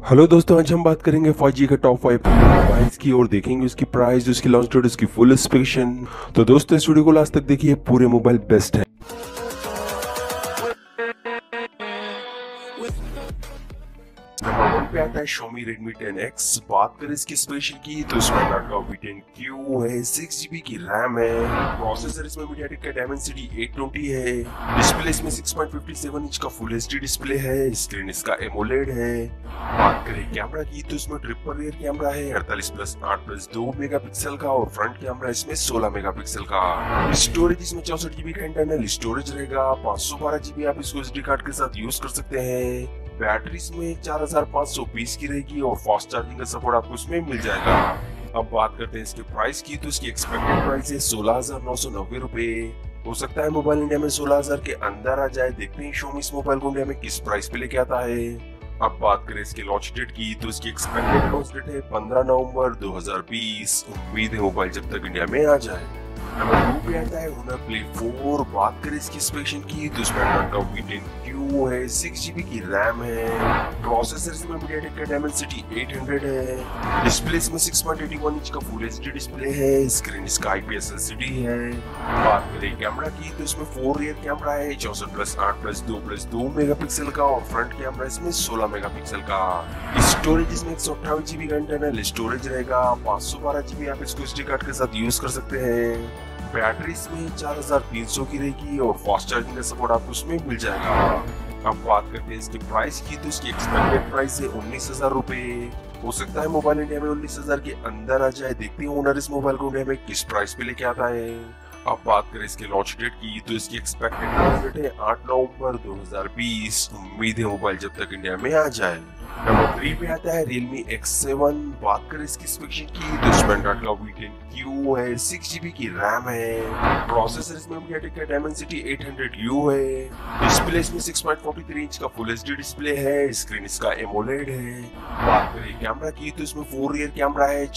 Hello दोस्तों, आज हम बात करेंगे 5G के टॉप 5 मोबाइल्स की और देखेंगे उसकी प्राइस, उसकी लॉन्च डेट, उसकी फुल स्पेसिफिकेशन। तो दोस्तों इस वीडियो को लास्ट तक देखिए, पूरे मोबाइल बेस्ट है। नंबर 1 पे आता है Xiaomi Redmi 10X। बात करें इसकी स्पेशल की तो इसमें Snapdragon 810Q है, 6GB की रैम है, प्रोसेसर इसमें MediaTek का Dimensity 820 है, डिस्प्ले इसमें 6.57 इंच का फुल एचडी डिस्प्ले है, स्क्रीन इसका एमोलेड है। बात करें कैमरा की तो इसमें ट्रिपल रियर कैमरा है 48+8+2 मेगापिक्सल का और फ्रंट कैमरा इसमें 16 मेगापिक्सल का। स्टोरेज इसमें 64GB का इंटरनल स्टोरेज रहेगा, 512GB आप इसको SD कार्ड के साथ यूज कर सकते हैं। बैटरी इसमें 4520 की रहेगी और फास्ट चार्जिंग का सपोर्ट आपको इसमें मिल जाएगा। अब बात करते हैं इसके प्राइस की तो इसकी एक्सपेक्टेड प्राइस है 16,990 रुपए। हो सकता है मोबाइल इंडिया में 16,000 के अंदर आ जाए। देखते हैं Xiaomi इस मोबाइल को इंडिया में किस प्राइस पे लेके आता है। अब बात करें इसके लॉन्च डेट की तो इसकी एक्सपेक्टेड लॉन्च डेट है 15 नवंबर 2020। उम्मीद है मोबाइल जब तक इंडिया में आ जाए। नंबर 2 पे आता है Honor Play 4। बात करें इसकी स्पेसिफिकेशन की तो इसमें Snapdragon 810Q है, 6GB की रैम है, प्रोसेसर इसमें MediaTek का Dimensity 800 है, डिस्प्ले इसमें 6.81 इंच का फुल एचडी डिस्प्ले है, स्क्रीन इसका IPS LCD है। बात करें कैमरा की तो इसमें 4 रियर कैमरा है 64+8+2+2 मेगापिक्सल का और फ्रंट कैमरा इसमें 16 मेगापिक्सल का। स्टोरेज इसमें 128GB का इंटरनल स्टोरेज रहेगा, 512GB आप इसको SD कार्ड के साथ यूज कर सकते हैं। बैटरी इसमें 4300 की रहेगी और फास्ट चार्जिंग का सपोर्ट आपको इसमें मिल जाएगा। अब बात करते हैं इसकी प्राइस की तो इसकी एक्सपेक्टेड प्राइस है 19,000 रुपए। हो सकता है मोबाइल इंडिया में 19,000 के अंदर आ जाए। देखते हैं ओनर इस मोबाइल को इंडिया में किस प्राइस पे लेके आता है। अब बात करें इसके लॉन्च डेट की तो इसकी एक्सपेक्टेड लॉन्च डेट है 8 नवंबर 2020। उम्मीद है मोबाइल जब तक इंडिया में आ जाए। नंबर 3 पे आता है Realme X7। बात करें इसकी स्पेसिफिकेशन की तो इसमें Snapdragon 810Q है, 6GB की रैम है, प्रोसेसर इसमें MediaTek का Dimensity 800U है, डिस्प्ले इसमें 6.43 इंच का फुल एचडी डिस्प्ले है, स्क्रीन इसका एमोलेड है। बात करें कैमरा की तो इसमें 4 रियर कैमरा है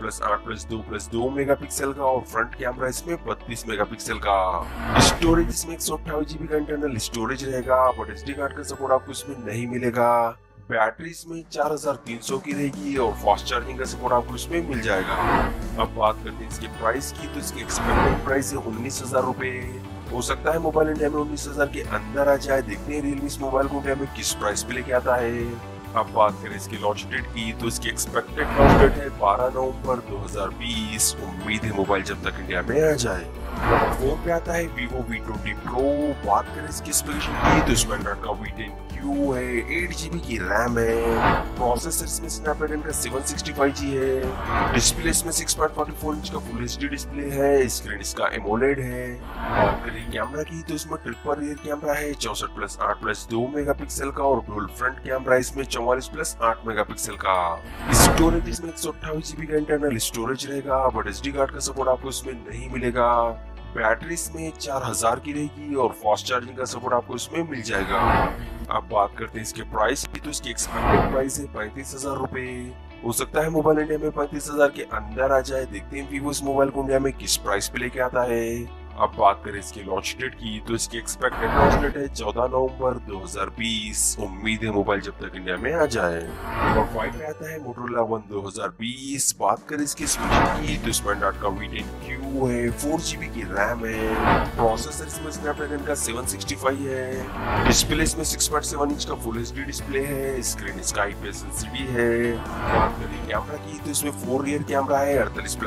64+8+2+2 मेगापिक्सल का और फ्रंट कैमरा इसमें 32 मेगापिक्सल का। स्टोरेज इसमें 128GB का इंटरनल स्टोरेज रहेगा, बट SD कार्ड का सपोर्ट आपको इसमें नहीं मिलेगा। बैटरी इसमें 4300 की रहेगी और फास्ट चार्जिंग का सपोर्ट आपको इसमें मिल जाएगा। अब बात करते हैं इसके प्राइस की तो इसकी एक्सपेक्टेड प्राइस है 19,000 रुपए। हो सकता है मोबाइल इंडिया में 19,000 के अंदर आ जाए। देखते हैं Realme इस मोबाइल को इंडिया में किस प्राइस पे लेके आता है। अब बात करें इसकी लॉन्च डेट की तो इसकी एक्सपेक्टेड लॉन्च डेट है 12 नवंबर 2020। उम्मीद है मोबाइल जब तक इंडिया में आ जाए। नंबर 4 पे आता है Vivo V20 Pro। बात करें इसकी स्पेसिफिकेशन की तो इसमें Snapdragon 810Q है, 8GB की रैम है, प्रोसेसर इसमें Snapdragon का 765G है, डिस्प्ले इसमें 6.44 इंच का फुल एचडी डिस्प्ले है, स्क्रीन इसका एमोलेड है। बात करें कैमरा की तो इसमें ट्रिपल रियर कैमरा है 64+8+2 मेगापिक्सल का और डुअल फ्रंट कैमरा इसमें 44+8 मेगापिक्सल का। स्टोरेज इसमें 128GB का इंटरनल स्टोरेज रहेगा, बट SD कार्ड का सपोर्ट आपको इसमें नहीं मिलेगा। बैटरी इसमें 4000 की रहेगी और फास्ट चार्जिंग का सपोर्ट आपको इसमें मिल जाएगा। अब बात करते हैं इसके प्राइस की तो इसकी एक्सपेक्टेड प्राइस है 35,000 रुपए। हो सकता है मोबाइल इंडिया में 35,000 के अंदर आ जाए। देखते हैं Vivo इस मोबाइल को इंडिया में किस प्राइस पे लेके आता है। अब बात करें इसकी लॉन्च डेट की तो इसकी एक्सपेक्टेड लॉन्च डेट है 14 नवंबर 2020। उम्मीद है मोबाइल जब तक इंडिया में आ जाए। नंबर 5 पे आता है Motorola One 2020। बात करें इसकी स्पेसिफिकेशन की तो इसमें Snapdragon 810Q है, 4GB की रैम है, प्रोसेसर इसमें Snapdragon का 765 है, डिस्प्ले इसमें 6.7 इंच का फुल एचडी डिस्प्ले है, स्क्रीन इसका IPS LCD है। बात करें कैमरा की तो इसमें 4 रियर कैमरा है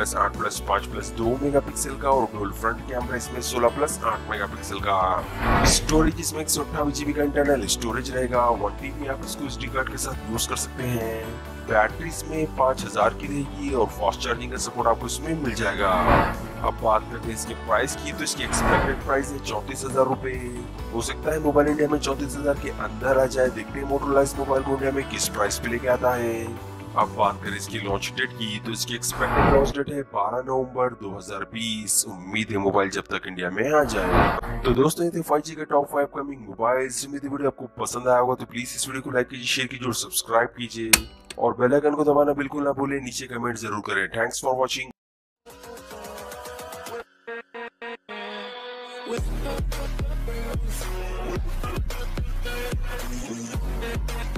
48+8+5+2 मेगापिक्सल का और डुअल फ्रंट कैमरा इसमें 16+8 मेगापिक्सल का। स्टोरेज इसमें 128GB का इंटरनल स्टोरेज रहेगा, 1TB आप इसको SD कार्ड के साथ यूज कर सकते हैं। बैटरी इसमें 5000 की रहेगी और फास्ट चार्जिंग का सपोर्ट आपको इसमें मिल जाएगा। अब बात करते हैं इसके प्राइस की तो इसकी एक्सपेक्टेड प्राइस है 34,000 रुपए। हो सकता है मोबाइल इंडिया में 34,000 के अंदर आ जाए। देखते हैं Motorola इस मोबाइल को इंडिया में किस प्राइस पे लेके आता है। अब बात करें इसकी लॉन्च डेट की तो इसकी एक्सपेक्टेड लॉन्च डेट है 12 नवंबर 2020। उम्मीद है मोबाइल जब तक इंडिया में आ जाए। तो दोस्तों ये थे 5G के टॉप 5 कमिंग मोबाइल्स। उम्मीद है वीडियो आपको पसंद आया होगा, तो प्लीज इस वीडियो को लाइक कीजिए, शेयर कीजिए और सब्सक्राइब कीजिए और बेल आइकन को दबाना बिल्कुल ना भूलें। नीचे कमेंट जरूर करें। Thanks for watching.